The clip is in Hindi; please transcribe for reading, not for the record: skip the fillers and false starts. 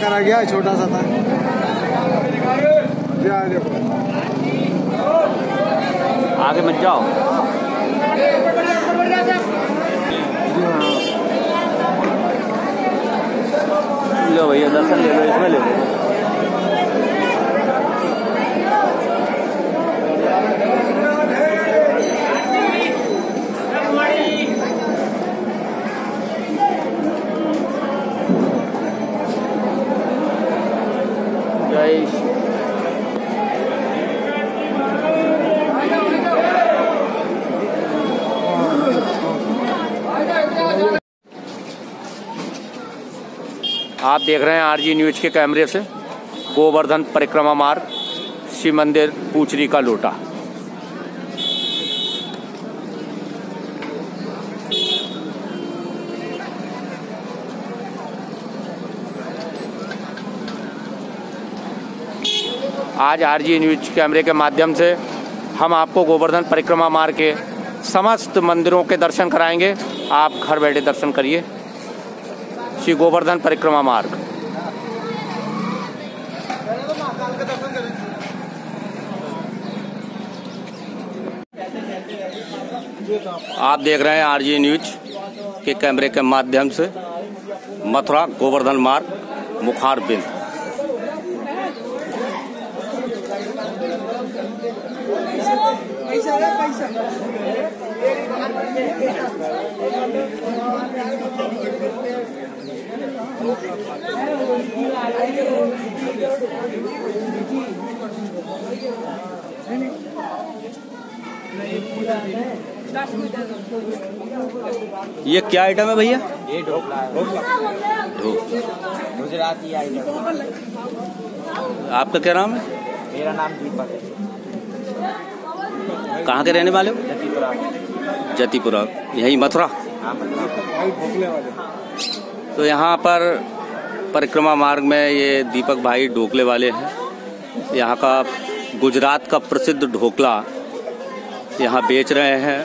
करा गया, छोटा सा था। आगे मत जाओ। लो भैया दर्शन ले लो, इसमें ले लो। आप देख रहे हैं आरजी न्यूज के कैमरे से गोवर्धन परिक्रमा मार्ग, शिव मंदिर, पूचरी का लोटा। आज आरजी न्यूज कैमरे के माध्यम से हम आपको गोवर्धन परिक्रमा मार्ग के समस्त मंदिरों के दर्शन कराएंगे। आप घर बैठे दर्शन करिए श्री गोवर्धन परिक्रमा मार्ग। आप देख रहे हैं आरजी न्यूज के कैमरे के माध्यम से मथुरा गोवर्धन मार्ग, मुखारबिंद। ये क्या आइटम है भैया? ये ढोकला है। गुजराती आइटम। आपका क्या नाम है? मेरा नाम दीपक है। कहाँ के रहने वाले हो? जतीपुरा। जतीपुरा, यही मथुरा। हाँ, तो यहाँ पर परिक्रमा मार्ग में ये दीपक भाई ढोकले वाले हैं। यहाँ का गुजरात का प्रसिद्ध ढोकला यहाँ बेच रहे हैं।